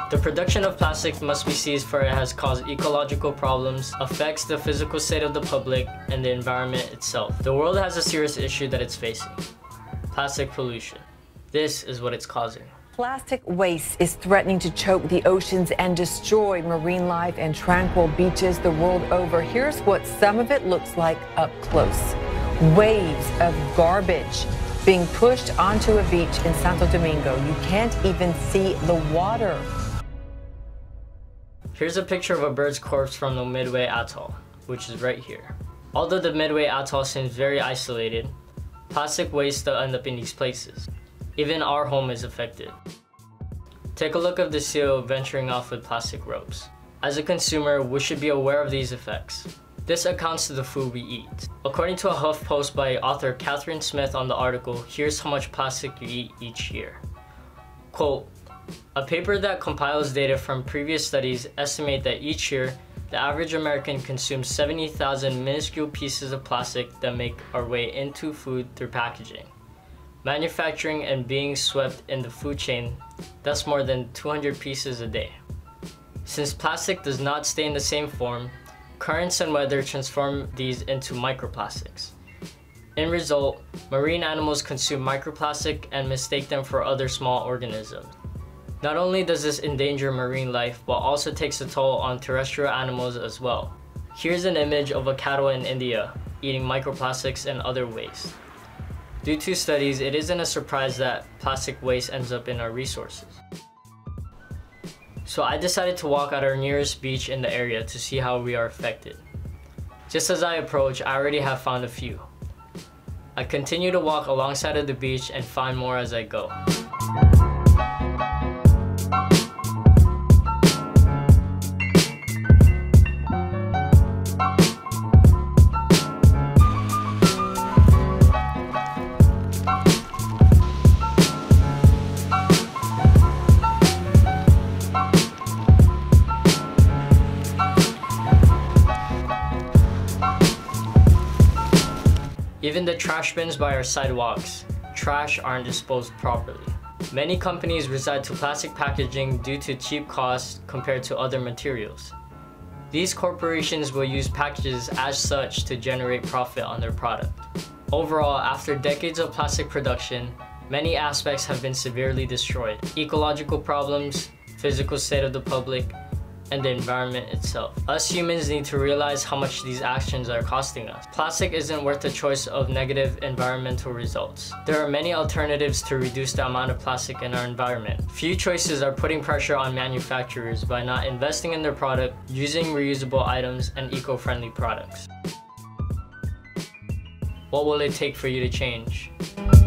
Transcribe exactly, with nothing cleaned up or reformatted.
The production of plastic must be seized for it has caused ecological problems, affects the physical state of the public, and the environment itself. The world has a serious issue that it's facing: plastic pollution. This is what it's causing. Plastic waste is threatening to choke the oceans and destroy marine life and tranquil beaches the world over. Here's what some of it looks like up close. Waves of garbage being pushed onto a beach in Santo Domingo. You can't even see the water. Here's a picture of a bird's corpse from the Midway Atoll, which is right here. Although the Midway Atoll seems very isolated, plastic waste still end up in these places. Even our home is affected. Take a look at the seal venturing off with plastic ropes. As a consumer, we should be aware of these effects. This accounts to the food we eat. According to a HuffPost by author Catherine Smith on the article, here's how much plastic you eat each year. Quote, a paper that compiles data from previous studies estimate that each year, the average American consumes seventy thousand minuscule pieces of plastic that make our way into food through packaging. Manufacturing and being swept in the food chain, that's more than two hundred pieces a day. Since plastic does not stay in the same form, currents and weather transform these into microplastics. In result, marine animals consume microplastic and mistake them for other small organisms. Not only does this endanger marine life, but also takes a toll on terrestrial animals as well. Here's an image of a cattle in India eating microplastics and other waste. Due to studies, it isn't a surprise that plastic waste ends up in our resources. So I decided to walk at our nearest beach in the area to see how we are affected. Just as I approach, I already have found a few. I continue to walk alongside of the beach and find more as I go. Even the trash bins by our sidewalks, trash aren't disposed properly. Many companies resort to plastic packaging due to cheap costs compared to other materials. These corporations will use packages as such to generate profit on their product. Overall, after decades of plastic production, many aspects have been severely destroyed. Ecological problems, physical state of the public, and the environment itself. Us humans need to realize how much these actions are costing us. Plastic isn't worth the choice of negative environmental results. There are many alternatives to reduce the amount of plastic in our environment. Few choices are putting pressure on manufacturers by not investing in their product, using reusable items, and eco-friendly products. What will it take for you to change?